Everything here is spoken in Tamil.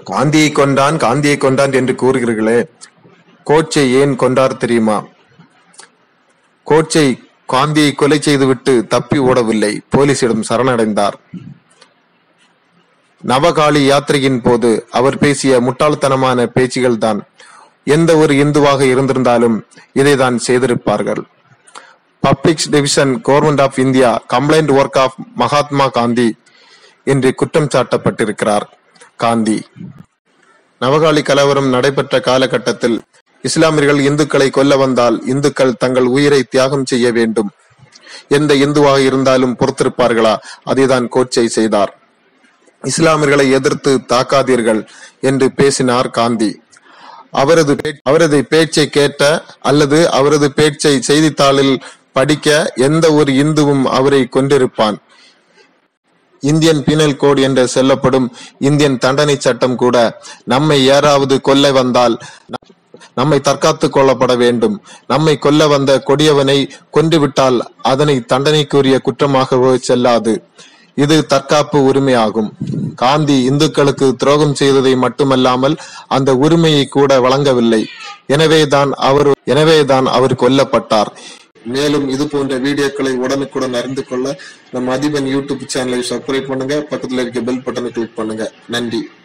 காந்தியை கொண்டான் காந்தியை கொண்டான் என்று கூறுகிறீர்களே, கோட்சே ஏன் கொண்டார் தெரியுமா? கோட்சே காந்தியை கொலை செய்துவிட்டு தப்பி ஓடவில்லை, போலீசிடம் சரணடைந்தார். நவகாளி யாத்திரையின் போது அவர் பேசிய முட்டாள்தனமான பேச்சுகள் தான் எந்த ஒரு இந்துவாக இருந்திருந்தாலும் இதை தான் செய்திருப்பார்கள். Public division government of India complaint work of Mahatma Gandhi என்று குற்றம் சாட்டப்பட்டிருக்கிறார் காந்தி. நவகாளி கலவரம் நடைபெற்ற காலகட்டத்தில் இஸ்லாமியர்கள் இந்துக்களை கொல்ல வந்தால் இந்துக்கள் தங்கள் உயிரை தியாகம் செய்ய வேண்டும், எந்த இந்துவாக இருந்தாலும் பொறுத்திருப்பார்களா? அதைதான் கோட்சே செய்தார். இஸ்லாமியர்களை எதிர்த்து தாக்காதீர்கள் என்று பேசினார் காந்தி. அவரது பேச்சை கேட்ட அல்லது அவரது பேச்சை செய்தித்தாளில் படிக்க எந்த ஒரு இந்துவும் அவரை கொண்டிருப்பான். இந்தியன் பீனல் கோட் என்று சொல்லப்படும் இந்தியன் தண்டனை சட்டம் கூட நம்மை யாராவது கொல்ல வந்தால் நம்மை தற்காத்துக் கொள்ளப்பட வேண்டும், நம்மை கொல்ல வந்த கொடியவனை கொன்றுவிட்டால் அதனை தண்டனைக்குரிய குற்றமாக செல்லாது. இது தற்காப்பு உரிமையாகும். காந்தி இந்துக்களுக்கு துரோகம் செய்ததை மட்டுமல்லாமல் அந்த உரிமையை கூட வழங்கவில்லை. எனவேதான் அவர் கொல்லப்பட்டார். மேலும் இது போன்ற வீடியோக்களை உடனுக்குடன் அறிந்து கொள்ள நம் அதிபன் யூடியூப் சேனலை சப்ஸ்கிரைப் பண்ணுங்க, பக்கத்தில் இருக்க பெல் பட்டனை கிளிக் பண்ணுங்க. நன்றி.